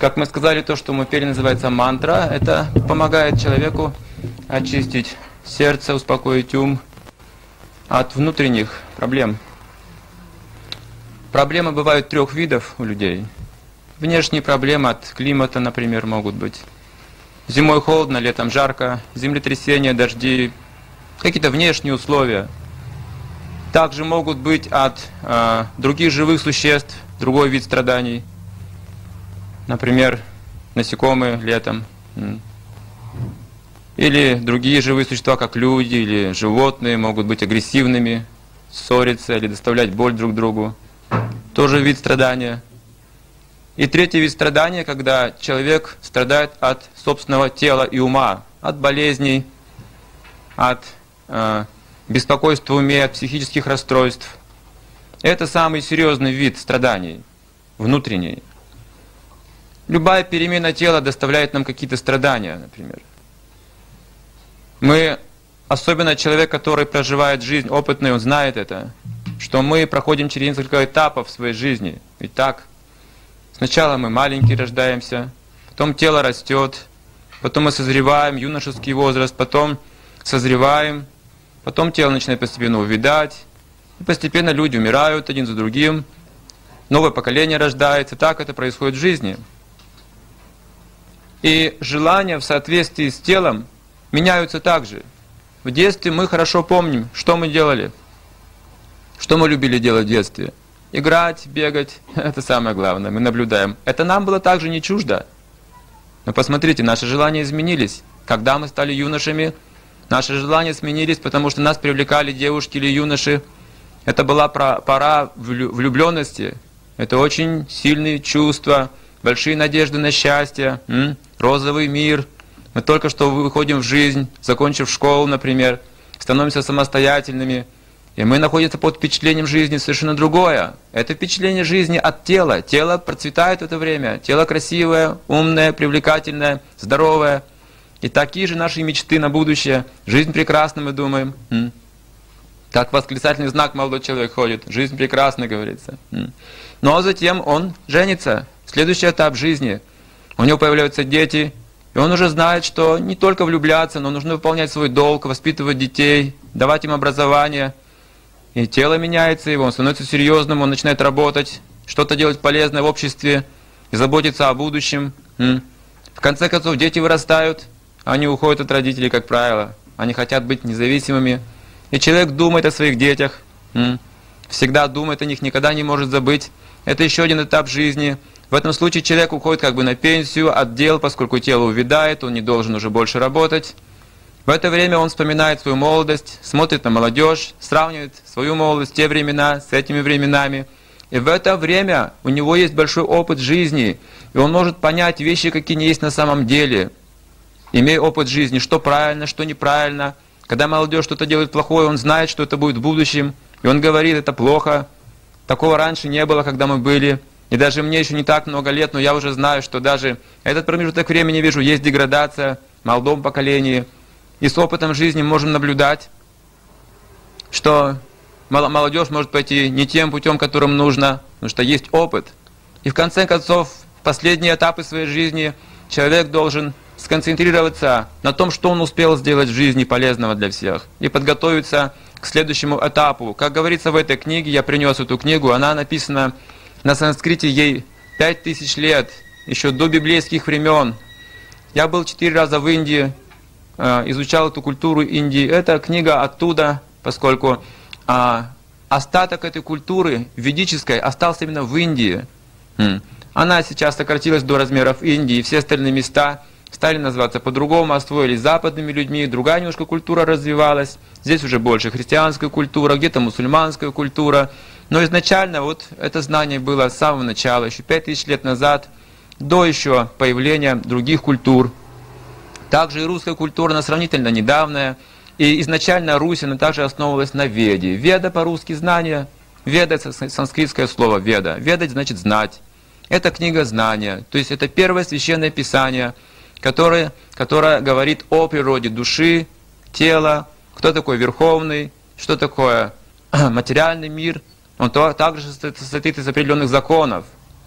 Как мы сказали, то, что мы пели, называется мантра. Это помогает человеку очистить сердце, успокоить ум от внутренних проблем. Проблемы бывают трех видов у людей. Внешние проблемы от климата, например, могут быть. Зимой холодно, летом жарко, землетрясения, дожди, какие-то внешние условия. Также могут быть от других живых существ, другой вид страданий. Например, насекомые летом. Или другие живые существа, как люди или животные, могут быть агрессивными, ссориться или доставлять боль друг другу. Тоже вид страдания. И третий вид страдания, когда человек страдает от собственного тела и ума, от болезней, от беспокойства в уме, от психических расстройств. Это самый серьезный вид страданий, внутренний. Любая перемена тела доставляет нам какие-то страдания, например. Мы, особенно человек, который проживает жизнь опытный, он знает это, что мы проходим через несколько этапов в своей жизни. Ведь так, сначала мы маленькие рождаемся, потом тело растет, потом мы созреваем, юношеский возраст, потом созреваем, потом тело начинает постепенно увядать, и постепенно люди умирают один за другим, новое поколение рождается, так это происходит в жизни. И желания в соответствии с телом меняются также. В детстве мы хорошо помним, что мы делали, что мы любили делать в детстве. Играть, бегать, это самое главное, мы наблюдаем. Это нам было также не чуждо. Но посмотрите, наши желания изменились. Когда мы стали юношами, наши желания сменились, потому что нас привлекали девушки или юноши. Это была пора влюбленности. Это очень сильные чувства, большие надежды на счастье, розовый мир. Мы только что выходим в жизнь, закончив школу, например, становимся самостоятельными. И мы находимся под впечатлением жизни совершенно другое. Это впечатление жизни от тела. Тело процветает в это время. Тело красивое, умное, привлекательное, здоровое. И такие же наши мечты на будущее. Жизнь прекрасна, мы думаем. Как восклицательный знак молодой человек ходит. Жизнь прекрасна, говорится. Но затем он женится. Следующий этап жизни. У него появляются дети. И он уже знает, что не только влюбляться, но нужно выполнять свой долг, воспитывать детей, давать им образование. И тело меняется его, он становится серьезным, он начинает работать, что-то делать полезное в обществе, и заботиться о будущем. В конце концов, дети вырастают, они уходят от родителей, как правило. Они хотят быть независимыми. И человек думает о своих детях, всегда думает о них, никогда не может забыть. Это еще один этап жизни. В этом случае человек уходит как бы на пенсию от дел, поскольку тело увядает, он не должен уже больше работать. В это время он вспоминает свою молодость, смотрит на молодежь, сравнивает свою молодость, те времена с этими временами. И в это время у него есть большой опыт жизни, и он может понять вещи, какие не есть на самом деле. Имея опыт жизни, что правильно, что неправильно. Когда молодежь что-то делает плохое, он знает, что это будет в будущем, и он говорит, это плохо. Такого раньше не было, когда мы были. И даже мне еще не так много лет, но я уже знаю, что даже этот промежуток времени вижу, есть деградация в молодом поколении. И с опытом жизни можем наблюдать, что молодежь может пойти не тем путем, которым нужно, потому что есть опыт. И в конце концов, в последние этапы своей жизни человек должен сконцентрироваться на том, что он успел сделать в жизни полезного для всех, и подготовиться к следующему этапу. Как говорится в этой книге, я принес эту книгу, она написана на санскрите, ей 5000 лет, еще до библейских времен. Я был 4 раза в Индии, изучал эту культуру Индии. Эта книга оттуда, поскольку остаток этой культуры ведической остался именно в Индии. Она сейчас сократилась до размеров Индии, и все остальные места стали называться по-другому, освоились западными людьми, другая немножко культура развивалась. Здесь уже больше христианская культура, где-то мусульманская культура. Но изначально вот это знание было с самого начала, еще 5000 лет назад, до еще появления других культур. Также и русская культура, она сравнительно недавняя. И изначально Русь, она также основывалась на Веде. Веда по-русски знание. Веда — это санскритское слово веда. Ведать значит знать. Это книга знания. То есть это первое священное писание, которое говорит о природе души, тела, кто такой верховный, что такое материальный мир. Он также состоит из определенных законов.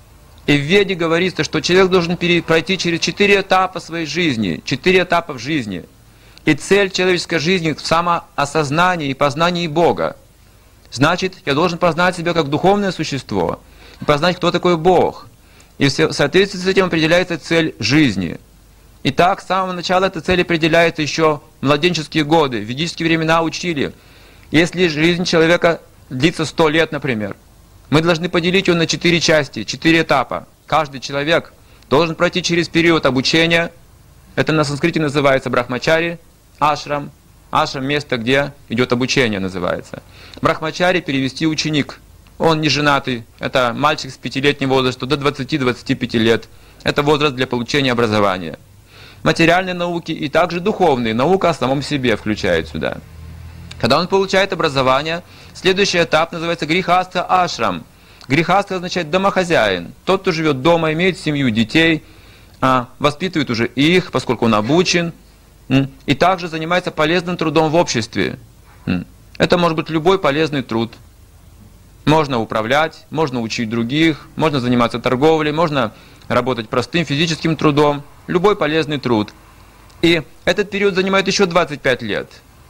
И в Веде говорится, что человек должен пройти через 4 этапа своей жизни, 4 этапа в жизни. И цель человеческой жизни в самоосознании и познании Бога. Значит, я должен познать себя как духовное существо, и познать, кто такой Бог. И в соответствии с этим определяется цель жизни. Итак, с самого начала эта цель определяется еще в младенческие годы. В ведические времена учили, если жизнь человека длится 100 лет, например, мы должны поделить ее на 4 части, 4 этапа. Каждый человек должен пройти через период обучения. Это на санскрите называется брахмачари, ашрам. Ашрам – место, где идет обучение, называется. Брахмачари перевести ученик. Он не женатый. Это мальчик с 5-летнего возраста до 20-25 лет. Это возраст для получения образования. Материальные науки и также духовные. Наука о самом себе включает сюда. Когда он получает образование, следующий этап называется грихастха ашрам. Грихастха означает домохозяин. Тот, кто живет дома, имеет семью, детей, воспитывает уже их, поскольку он обучен, и также занимается полезным трудом в обществе. Это может быть любой полезный труд. Можно управлять, можно учить других, можно заниматься торговлей, можно работать простым физическим трудом. Любой полезный труд. И этот период занимает еще 25 лет.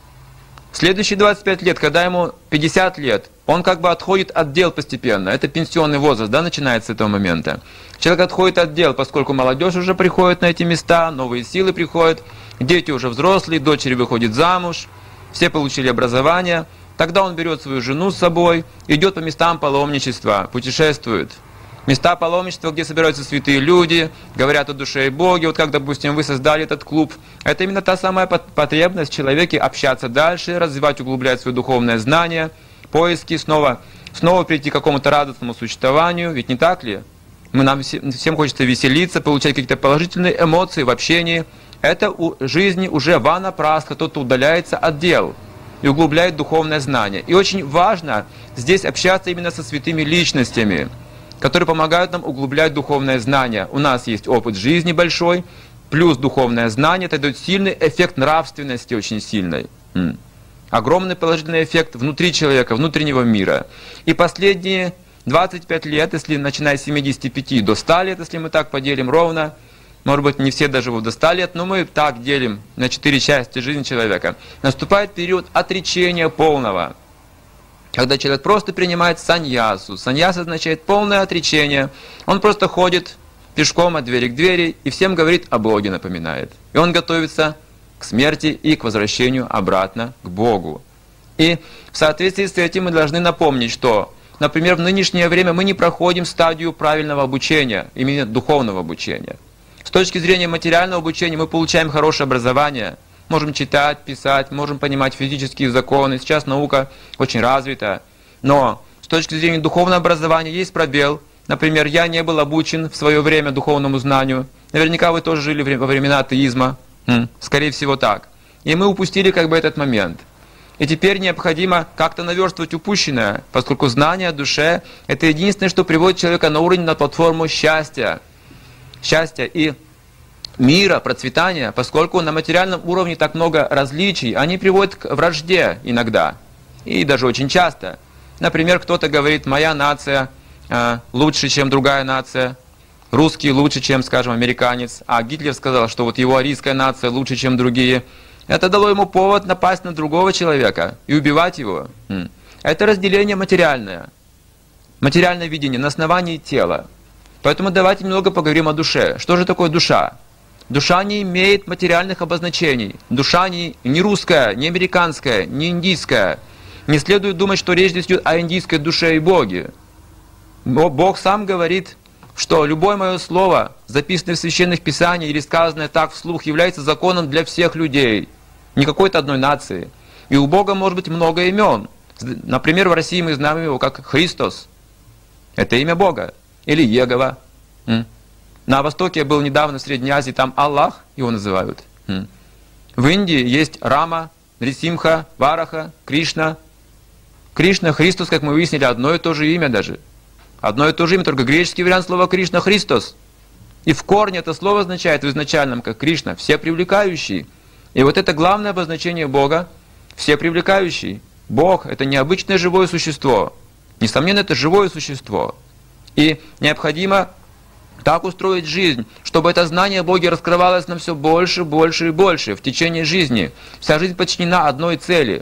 Следующие 25 лет, когда ему 50 лет, он как бы отходит от дел постепенно. Это пенсионный возраст, да, начинается с этого момента. Человек отходит от дел, поскольку молодежь уже приходит на эти места, новые силы приходят, дети уже взрослые, дочери выходят замуж, все получили образование. Тогда он берет свою жену с собой, идет по местам паломничества, путешествует. Места паломничества, где собираются святые люди, говорят о душе и Боге. Вот как, допустим, вы создали этот клуб. Это именно та самая потребность в человеке общаться дальше, развивать, углублять свое духовное знание, поиски, снова прийти к какому-то радостному существованию. Ведь не так ли? Нам всем хочется веселиться, получать какие-то положительные эмоции в общении. Это у жизни уже ванапрастха, тот, кто удаляется от дел и углубляет духовное знание. И очень важно здесь общаться именно со святыми личностями, которые помогают нам углублять духовное знание. У нас есть опыт жизни большой, плюс духовное знание, это дает сильный эффект нравственности, очень сильный. Огромный положительный эффект внутри человека, внутреннего мира. И последние 25 лет, если начиная с 75 до 100 лет, если мы так поделим ровно, может быть, не все доживут до 100 лет, но мы так делим на 4 части жизни человека, наступает период отречения полного. Когда человек просто принимает саньясу. Саньяса означает полное отречение. Он просто ходит пешком от двери к двери и всем говорит о Боге, напоминает. И он готовится к смерти и к возвращению обратно к Богу. И в соответствии с этим мы должны напомнить, что, например, в нынешнее время мы не проходим стадию правильного обучения, именно духовного обучения. С точки зрения материального обучения мы получаем хорошее образование, можем читать, писать, можем понимать физические законы. Сейчас наука очень развита. Но с точки зрения духовного образования есть пробел. Например, я не был обучен в свое время духовному знанию. Наверняка вы тоже жили во времена атеизма. Скорее всего так. И мы упустили как бы этот момент. И теперь необходимо как-то наверстывать упущенное, поскольку знание о душе – это единственное, что приводит человека на уровень, на платформу счастья. Счастья и мира, процветания, поскольку на материальном уровне так много различий, они приводят к вражде иногда, и даже очень часто. Например, кто-то говорит, моя нация лучше, чем другая нация, русский лучше, чем, скажем, американец, а Гитлер сказал, что вот его арийская нация лучше, чем другие. Это дало ему повод напасть на другого человека и убивать его. Это разделение материальное видение на основании тела. Поэтому давайте немного поговорим о душе. Что же такое душа? Душа не имеет материальных обозначений. Душа не русская, не американская, не индийская. Не следует думать, что речь здесь идет о индийской душе и Боге. Но Бог сам говорит, что любое мое слово, записанное в священных писаниях или сказанное так вслух, является законом для всех людей, не какой-то одной нации. И у Бога может быть много имен. Например, в России мы знаем его как Христос. Это имя Бога. Или Егова. На Востоке я был недавно в Средней Азии, там Аллах его называют. В Индии есть Рама, Нрисимха, Вараха, Кришна. Кришна, Христос, как мы выяснили, одно и то же имя даже. Одно и то же имя, только греческий вариант слова Кришна – Христос. И в корне это слово означает в изначальном, как Кришна, все привлекающий. И вот это главное обозначение Бога – все привлекающий. Бог – это необычное живое существо. Несомненно, это живое существо. И необходимо Так устроить жизнь, чтобы это знание о Боге раскрывалось нам все больше, больше и больше в течение жизни. Вся жизнь подчинена одной цели.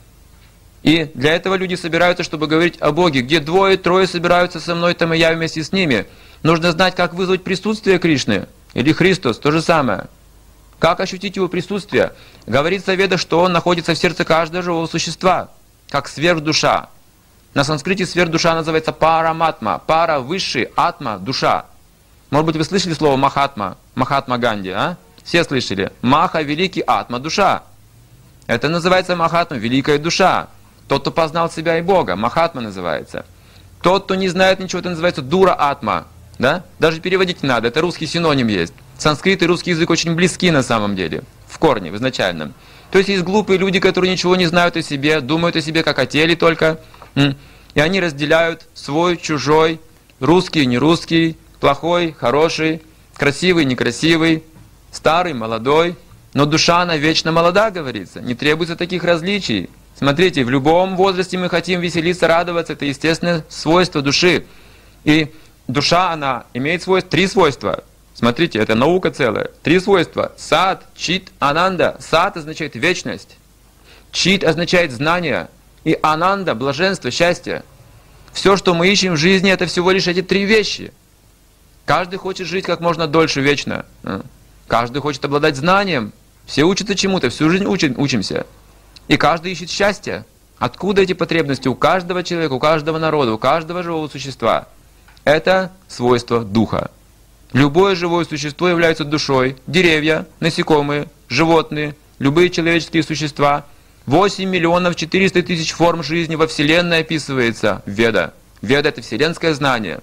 И для этого люди собираются, чтобы говорить о Боге. Где двое-трое собираются со мной, там и я вместе с ними. Нужно знать, как вызвать присутствие Кришны. Или Христос, то же самое. Как ощутить его присутствие? Говорится в Ведах, что он находится в сердце каждого живого существа, как сверхдуша. На санскрите сверхдуша называется параматма. Пара – высший, атма – душа. Может быть, вы слышали слово Махатма, Махатма Ганди, а? Все слышали. Маха – великий, атма – душа. Это называется Махатма – великая душа. Тот, кто познал себя и Бога, Махатма называется. Тот, кто не знает ничего, это называется Дура Атма. Да? Даже переводить не надо, это русский синоним есть. Санскрит и русский язык очень близки на самом деле, в корне, в изначальном. То есть есть глупые люди, которые ничего не знают о себе, думают о себе как о теле только. И они разделяют свой, чужой, русский, нерусский, плохой, хороший, красивый, некрасивый, старый, молодой. Но душа, она вечно молода, говорится. Не требуется таких различий. Смотрите, в любом возрасте мы хотим веселиться, радоваться. Это естественное свойство души. И душа, она имеет свойства, 3 свойства. Смотрите, это наука целая. 3 свойства. Сат, чит, ананда. Сат означает вечность. Чит означает знание. И ананда, блаженство, счастье. Все, что мы ищем в жизни, это всего лишь эти 3 вещи. Каждый хочет жить как можно дольше, вечно. Каждый хочет обладать знанием. Все учатся чему-то, всю жизнь учимся. И каждый ищет счастье. Откуда эти потребности у каждого человека, у каждого народа, у каждого живого существа? Это свойство духа. Любое живое существо является душой. Деревья, насекомые, животные, любые человеческие существа. 8 миллионов 400 тысяч форм жизни во Вселенной описывается в Веда. Веда – это вселенское знание.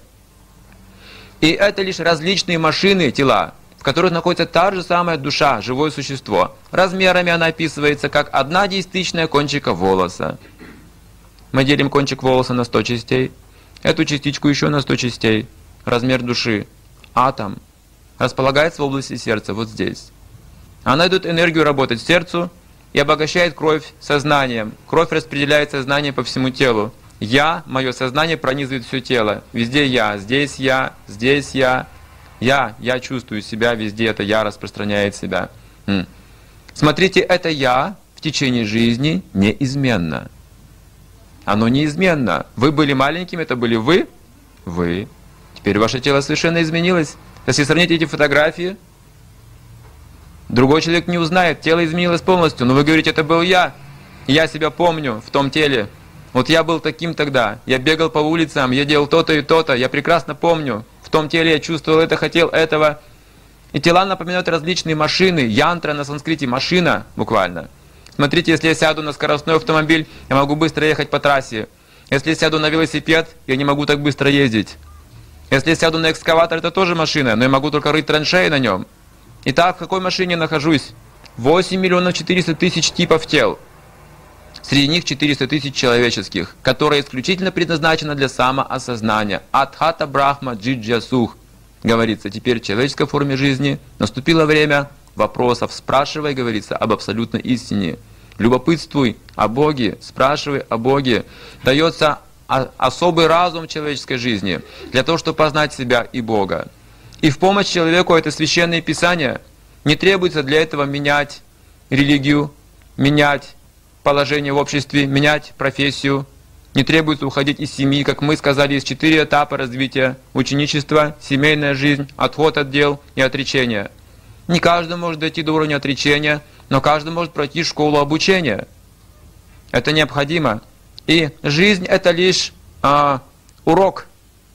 И это лишь различные машины, тела, в которых находится та же самая душа, живое существо. Размерами она описывается как 1/1000 кончика волоса. Мы делим кончик волоса на 100 частей. Эту частичку еще на 100 частей. Размер души. Атом. Располагается в области сердца, вот здесь. Она дает энергию работать сердцу и обогащает кровь сознанием. Кровь распределяет сознание по всему телу. Я, мое сознание пронизывает все тело. Везде я, здесь я, здесь я. Я чувствую себя, везде это я распространяет себя. Смотрите, это я в течение жизни неизменно. Оно неизменно. Вы были маленькими, это были вы. Вы. Теперь ваше тело совершенно изменилось. Если сравнить эти фотографии, другой человек не узнает, тело изменилось полностью. Но вы говорите, это был я. Я себя помню в том теле. Вот я был таким тогда. Я бегал по улицам, я делал то-то и то-то. Я прекрасно помню. В том теле я чувствовал это, хотел этого. И тела напоминают различные машины. Янтра на санскрите машина буквально. Смотрите, если я сяду на скоростной автомобиль, я могу быстро ехать по трассе. Если я сяду на велосипед, я не могу так быстро ездить. Если я сяду на экскаватор, это тоже машина, но я могу только рыть траншеи на нем. Итак, в какой машине я нахожусь? 8 миллионов 400 тысяч типов тел. Среди них 400 тысяч человеческих, которые исключительно предназначены для самоосознания. Адхата Брахма Джиджасух. Говорится, теперь в человеческой форме жизни наступило время вопросов. Спрашивай, говорится, об абсолютной истине. Любопытствуй о Боге, спрашивай о Боге. Дается особый разум в человеческой жизни для того, чтобы познать себя и Бога. И в помощь человеку это священное писание. Не требуется для этого менять религию, менять положение в обществе, менять профессию. Не требуется уходить из семьи, как мы сказали, есть 4 этапа развития: ученичество, семейная жизнь, отход от дел и отречение. Не каждый может дойти до уровня отречения, но каждый может пройти школу обучения. Это необходимо. И жизнь это лишь урок.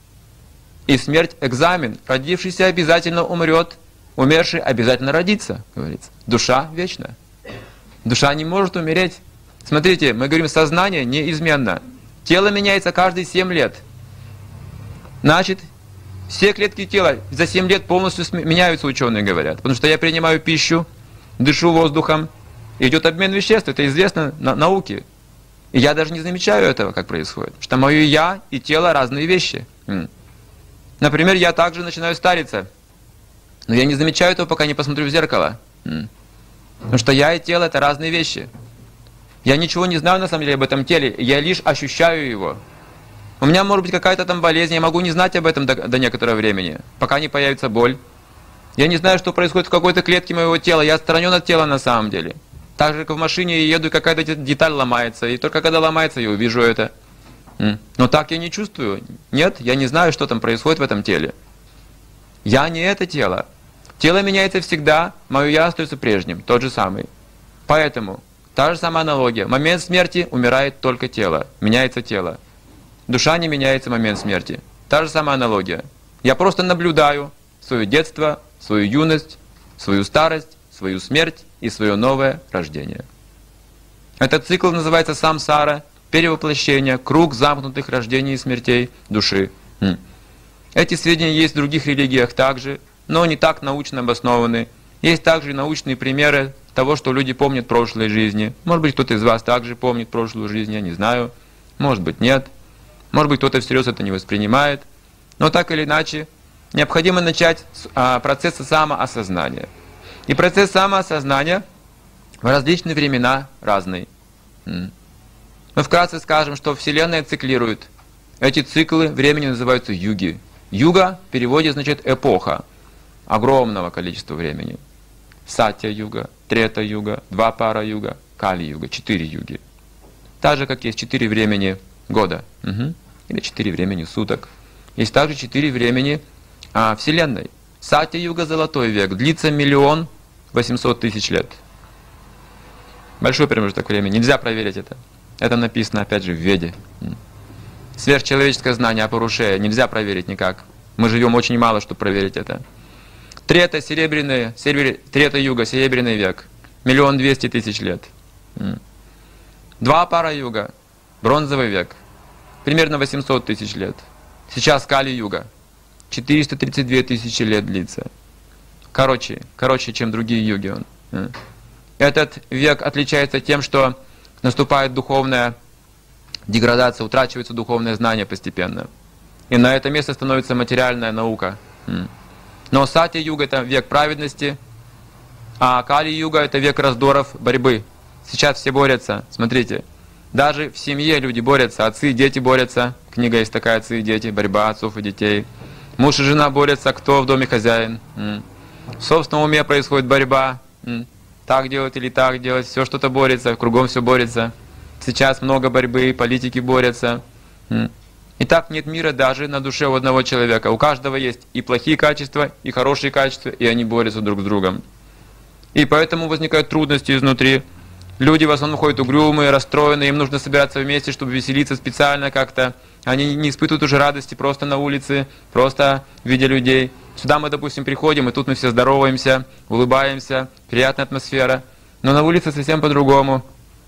И смерть экзамен. Родившийся обязательно умрет, умерший обязательно родится, говорится. Душа вечна. Душа не может умереть. Смотрите, мы говорим, сознание неизменно. Тело меняется каждые 7 лет. Значит, все клетки тела за 7 лет полностью меняются, ученые говорят. Потому что я принимаю пищу, дышу воздухом, идет обмен веществ. Это известно науке. И я даже не замечаю этого, как происходит. Что мое я и тело разные вещи. Например, я также начинаю стариться. Но я не замечаю этого, пока не посмотрю в зеркало. Потому что я и тело это разные вещи. Я ничего не знаю на самом деле об этом теле, я лишь ощущаю его. У меня может быть какая-то там болезнь, я могу не знать об этом до некоторого времени, пока не появится боль. Я не знаю, что происходит в какой-то клетке моего тела, я отстранен от тела на самом деле. Так же, как в машине я еду, и какая-то деталь ломается, и только когда ломается, я увижу это. Но так я не чувствую. Нет, я не знаю, что там происходит в этом теле. Я не это тело. Тело меняется всегда, мое я остается прежним, тот же самый. Поэтому, та же самая аналогия. В момент смерти умирает только тело, меняется тело. Душа не меняется в момент смерти. Та же самая аналогия. Я просто наблюдаю свое детство, свою юность, свою старость, свою смерть и свое новое рождение. Этот цикл называется самсара, перевоплощение, круг замкнутых рождений и смертей души. Эти сведения есть в других религиях также, но не так научно обоснованы. Есть также и научные примеры того, что люди помнят прошлые жизни. Может быть, кто-то из вас также помнит прошлую жизнь, я не знаю. Может быть, нет. Может быть, кто-то всерьез это не воспринимает. Но так или иначе, необходимо начать с процесса самоосознания. И процесс самоосознания в различные времена разный. Мы вкратце скажем, что Вселенная циклирует. Эти циклы времени называются юги. Юга в переводе значит эпоха огромного количества времени. Сатья-юга, Трета-юга, Двапара-юга, Кали-юга, 4 юги. Так же, как есть 4 времени года, или 4 времени суток. Есть также 4 времени Вселенной. Сатья-юга, золотой век, длится 1 800 000 лет. Большой промежуток времени, нельзя проверить это. Это написано, опять же, в Веде. Сверхчеловеческое знание о Пурушее нельзя проверить никак. Мы живем очень мало, чтобы проверить это. Трета-юга, серебряный век, 1 200 000 лет. Двапара-юга, бронзовый век, примерно 800 000 лет. Сейчас Кали-юга, 432 000 лет длится. Короче, чем другие юги он. Этот век отличается тем, что наступает духовная деградация, утрачивается духовное знание постепенно. И на это место становится материальная наука. Но Сатья-юга — это век праведности, а Кали-юга — это век раздоров, борьбы. Сейчас все борются, смотрите. Даже в семье люди борются, отцы и дети борются. Книга есть такая, отцы и дети, борьба отцов и детей. Муж и жена борются, кто в доме хозяин. В собственном уме происходит борьба. Так делать или так делать, все что-то борется, кругом все борется. Сейчас много борьбы, политики борются. И так нет мира даже на душе у одного человека. У каждого есть и плохие качества, и хорошие качества, и они борются друг с другом. И поэтому возникают трудности изнутри. Люди в основном ходят угрюмые, расстроенные, им нужно собираться вместе, чтобы веселиться специально как-то. Они не испытывают уже радости просто на улице, просто видя людей. Сюда мы, допустим, приходим, и тут мы все здороваемся, улыбаемся, приятная атмосфера. Но на улице совсем по-другому.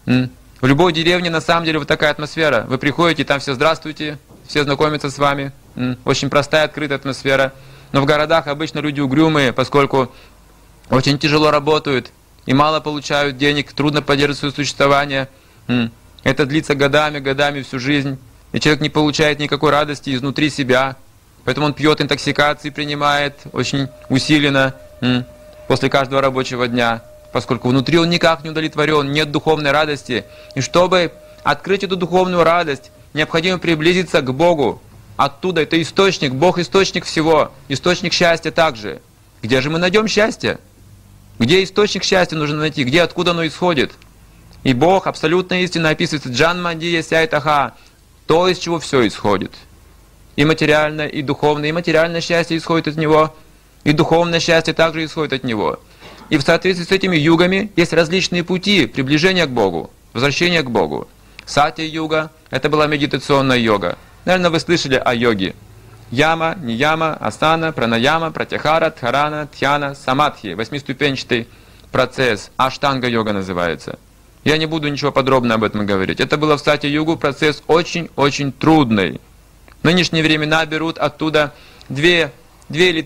В любой деревне на самом деле вот такая атмосфера. Вы приходите, там все здравствуйте, все знакомятся с вами. Очень простая, открытая атмосфера. Но в городах обычно люди угрюмые, поскольку очень тяжело работают и мало получают денег, трудно поддерживать свое существование. Это длится годами, всю жизнь. И человек не получает никакой радости изнутри себя. Поэтому он пьет интоксикации, принимает очень усиленно после каждого рабочего дня. Поскольку внутри он никак не удовлетворен, нет духовной радости. И чтобы открыть эту духовную радость, необходимо приблизиться к Богу. Оттуда это источник, Бог источник всего, источник счастья также. Где же мы найдем счастье? Где источник счастья нужно найти? Где, откуда оно исходит? И Бог, абсолютная истина, описывается Джанмадия Сяйтаха, то, из чего все исходит. И материальное, и духовное, и материальное счастье исходит от Него, и духовное счастье также исходит от Него. И в соответствии с этими югами есть различные пути приближения к Богу, возвращения к Богу. Сатья-юга — это была медитационная йога. Наверное, вы слышали о йоге. Яма, нияма, асана, пранаяма, пратяхара, дхарана, дхьяна, самадхи. 8-ступенчатый процесс. Аштанга-йога называется. Я не буду ничего подробно об этом говорить. Это было в Сатья-югу процесс очень-очень трудный. В нынешние времена берут оттуда 2 или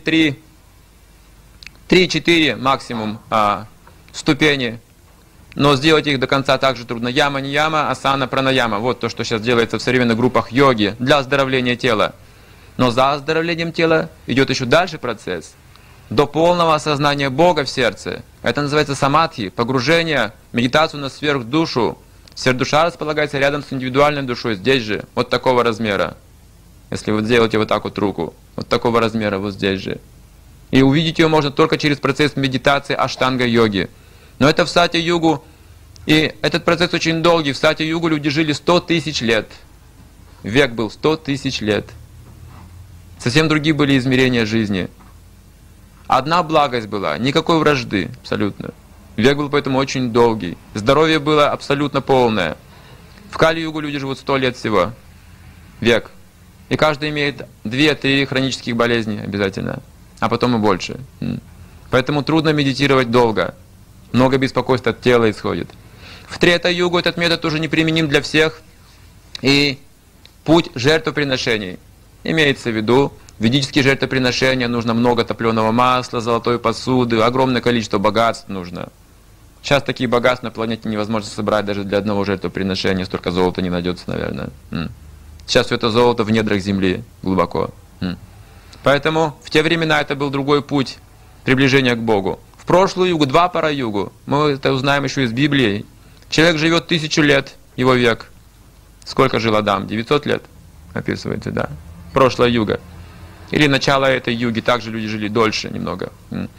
3-4 максимум ступени. Но сделать их до конца также трудно. Яма, нияма, асана, пранаяма. Вот то, что сейчас делается в современных группах йоги для оздоровления тела. Но за оздоровлением тела идет еще дальше процесс. До полного осознания Бога в сердце. Это называется самадхи, погружение, медитацию на сверхдушу. Сверхдуша располагается рядом с индивидуальной душой, здесь же, вот такого размера. если вы сделаете вот так вот руку, вот такого размера вот здесь же. И увидеть ее можно только через процесс медитации аштанга-йоги. Но это в сати-югу, и этот процесс очень долгий. В сати-югу люди жили 100 тысяч лет. Век был 100 тысяч лет. Совсем другие были измерения жизни. Одна благость была, никакой вражды абсолютно. Век был поэтому очень долгий. Здоровье было абсолютно полное. В Кали-югу люди живут 100 лет всего. Век. И каждый имеет 2-3 хронических болезни обязательно. А потом и больше. Поэтому трудно медитировать долго. Много беспокойств от тела исходит. В Трета-югу этот метод уже неприменим для всех. И путь жертвоприношений. Имеется в виду, ведические жертвоприношения, нужно много топленого масла, золотой посуды, огромное количество богатств нужно. Сейчас такие богатства на планете невозможно собрать даже для одного жертвоприношения, столько золота не найдется, наверное. Сейчас все это золото в недрах земли, глубоко. Поэтому в те времена это был другой путь приближения к Богу. В прошлую югу, Двапара-югу, мы это узнаем еще из Библии. Человек живет 1000 лет, его век. Сколько жил Адам? 900 лет, описывается, да. Прошлая юга. Или начало этой юги, также люди жили дольше немного.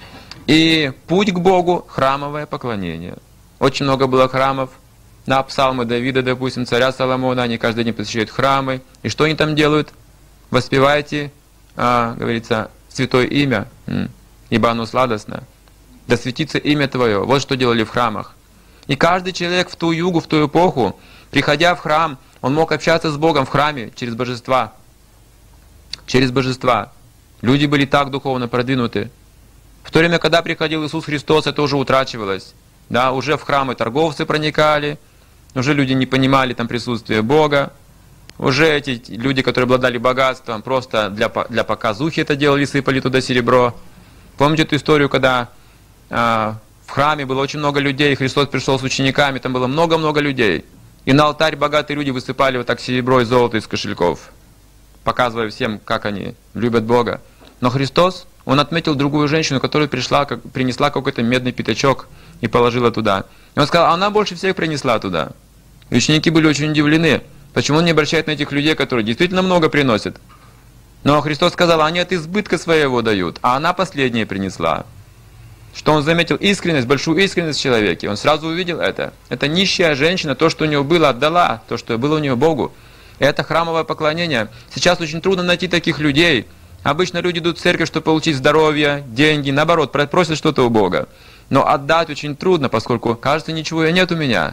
И путь к Богу – храмовое поклонение. Очень много было храмов. На псалмы Давида, допустим, царя Соломона, они каждый день посещают храмы. И что они там делают? Воспевайте, говорится, святое имя, ибо оно сладостно. Да светится имя Твое. Вот что делали в храмах. И каждый человек в ту югу, в ту эпоху, приходя в храм, он мог общаться с Богом в храме через божества. Через божества. Люди были так духовно продвинуты. В то время, когда приходил Иисус Христос, это уже утрачивалось. Да, уже в храмы торговцы проникали, уже люди не понимали там присутствие Бога. Уже эти люди, которые обладали богатством, просто для показухи это делали, сыпали туда серебро. Помните эту историю, когда в храме было очень много людей, Христос пришел с учениками, там было много-много людей. И на алтарь богатые люди высыпали вот так серебро и золото из кошельков, показывая всем, как они любят Бога. Но Христос, Он отметил другую женщину, которая принесла какой-то медный пятачок и положила туда. И Он сказал, она больше всех принесла туда. И ученики были очень удивлены, почему Он не обращает на этих людей, которые действительно много приносят. Но Христос сказал, они от избытка своего дают, а она последняя принесла. Что Он заметил искренность, большую искренность в человеке. Он сразу увидел это. Это нищая женщина, то, что у нее было, отдала, то, что было у нее Богу. И это храмовое поклонение. Сейчас очень трудно найти таких людей. Обычно люди идут в церковь, чтобы получить здоровье, деньги, наоборот, просят что-то у Бога. Но отдать очень трудно, поскольку, кажется, ничего и нет у меня.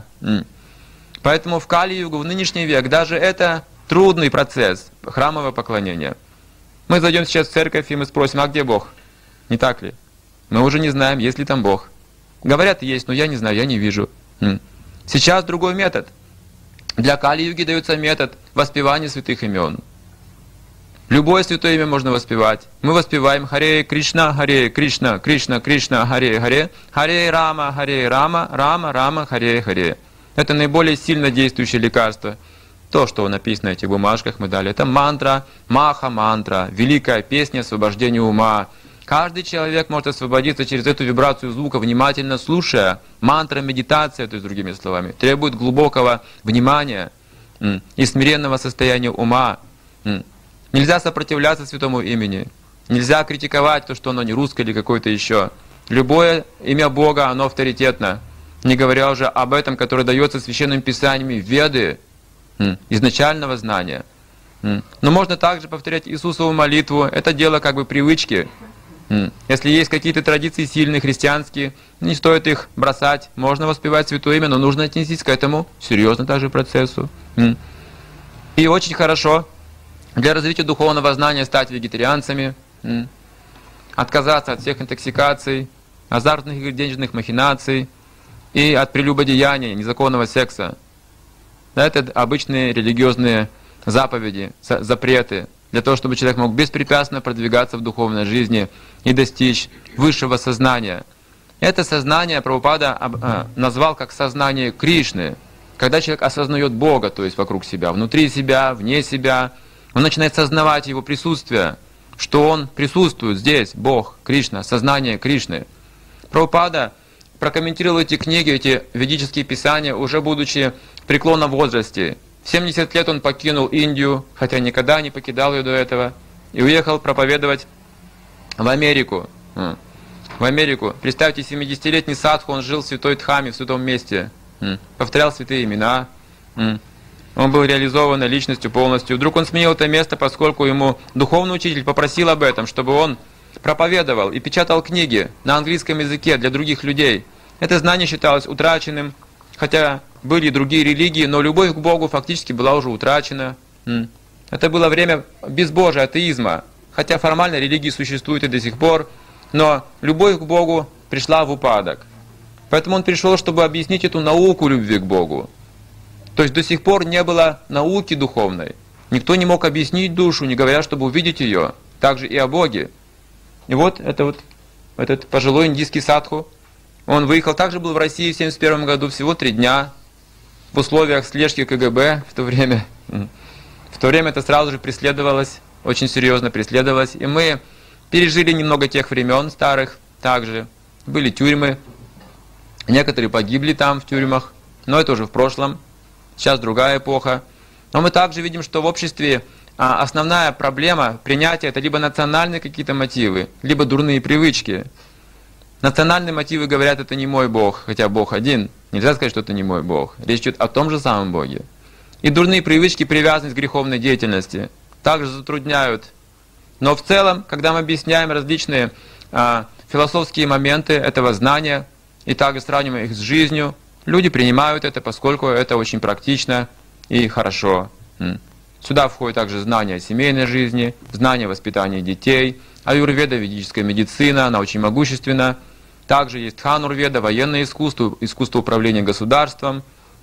Поэтому в Кали-югу, в нынешний век, даже это трудный процесс храмового поклонения. Мы зайдем сейчас в церковь, и мы спросим, а где Бог? Не так ли? Мы уже не знаем, есть ли там Бог. Говорят, есть, но я не знаю, я не вижу. Сейчас другой метод. Для Кали-юги дается метод воспевания святых имен. Любое святое имя можно воспевать. Мы воспеваем Харе Кришна, Кришна, Кришна, Харе, Харе Рама, Рама, Рама, Харе, Харе. Это наиболее сильно действующее лекарство. То, что написано на этих бумажках, мы дали. Это мантра, маха-мантра, великая песня освобождения ума. Каждый человек может освободиться через эту вибрацию звука, внимательно слушая. Мантра, медитация, то есть другими словами, требует глубокого внимания и смиренного состояния ума. Нельзя сопротивляться святому имени. Нельзя критиковать то, что оно не русское или какое-то еще. Любое имя Бога, оно авторитетно. Не говоря уже об этом, которое дается священными писаниями, веды, изначального знания. Но можно также повторять Иисусову молитву. Это дело как бы привычки. Если есть какие-то традиции сильные, христианские, не стоит их бросать. Можно воспевать святое имя, но нужно отнестись к этому серьезно также процессу. И очень хорошо для развития духовного знания стать вегетарианцами, отказаться от всех интоксикаций, азартных и денежных махинаций и от прелюбодеяния, незаконного секса. Это обычные религиозные заповеди, запреты, для того, чтобы человек мог беспрепятственно продвигаться в духовной жизни и достичь высшего сознания. Это сознание Прабхупада назвал как сознание Кришны, когда человек осознает Бога, то есть вокруг себя, внутри себя, вне себя, он начинает сознавать Его присутствие, что Он присутствует здесь, Бог, Кришна, сознание Кришны. Прабхупада прокомментировал эти книги, эти ведические писания, уже будучи в преклонном возрасте, В 70 лет он покинул Индию, хотя никогда не покидал ее до этого, и уехал проповедовать в Америку. В Америку. Представьте, 70-летний садху, он жил в святой Дхаме, в святом месте. Повторял святые имена. Он был реализованной личностью полностью. Вдруг он сменил это место, поскольку ему духовный учитель попросил об этом, чтобы он проповедовал и печатал книги на английском языке для других людей. Это знание считалось утраченным, хотя были и другие религии, но любовь к Богу фактически была уже утрачена. Это было время безбожия, атеизма, хотя формально религии существуют и до сих пор, но любовь к Богу пришла в упадок. Поэтому он пришел, чтобы объяснить эту науку любви к Богу. То есть до сих пор не было науки духовной. Никто не мог объяснить душу, не говоря, чтобы увидеть ее. Также и о Боге. И вот этот пожилой индийский садху, он выехал, также был в России в 1971 году, всего 3 дня, в условиях слежки КГБ в то время. В то время это сразу же преследовалось, очень серьезно преследовалось. И мы пережили немного тех времен старых также. Были тюрьмы, некоторые погибли там в тюрьмах, но это уже в прошлом. Сейчас другая эпоха. Но мы также видим, что в обществе основная проблема принятия — это либо национальные какие-то мотивы, либо дурные привычки. Национальные мотивы говорят, это не мой Бог, хотя Бог один. Нельзя сказать, что это не мой Бог. Речь идет о том же самом Боге. И дурные привычки, привязанность к греховной деятельности, также затрудняют. Но в целом, когда мы объясняем различные философские моменты этого знания и также сравниваем их с жизнью, люди принимают это, поскольку это очень практично и хорошо. Сюда входит также знание о семейной жизни, знание о воспитании детей, аюрведа, ведическая медицина, она очень могущественна. Также есть дханурведа, военное искусство, искусство управления государством,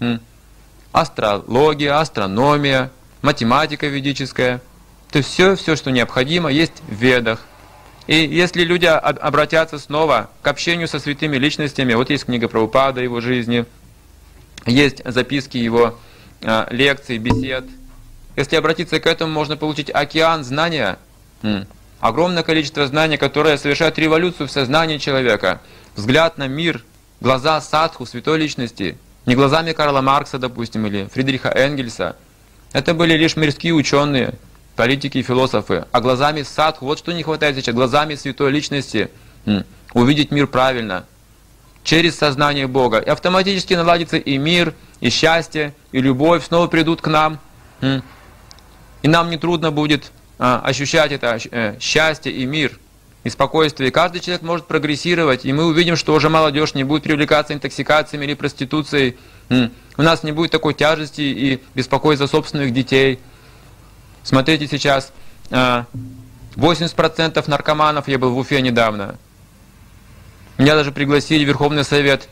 астрология, астрономия, математика ведическая. То есть все, что необходимо, есть в ведах. И если люди обратятся снова к общению со святыми личностями, вот есть книга Прабхупады о его жизни, есть записки его лекций, бесед. Если обратиться к этому, можно получить океан знания, огромное количество знаний, которое совершает революцию в сознании человека. Взгляд на мир, глаза садху, святой личности, не глазами Карла Маркса, допустим, или Фридриха Энгельса. Это были лишь мирские ученые, политики и философы. А глазами садху, вот что не хватает сейчас, глазами святой личности, увидеть мир правильно, через сознание Бога. И автоматически наладится и мир, и счастье, и любовь снова придут к нам. И нам не трудно будет ощущать это счастье и мир, и спокойствие. И каждый человек может прогрессировать, и мы увидим, что уже молодежь не будет привлекаться интоксикациями или проституцией. У нас не будет такой тяжести и беспокойства за собственных детей. Смотрите сейчас, 80% наркоманов, я был в Уфе недавно. Меня даже пригласили в Верховный Совет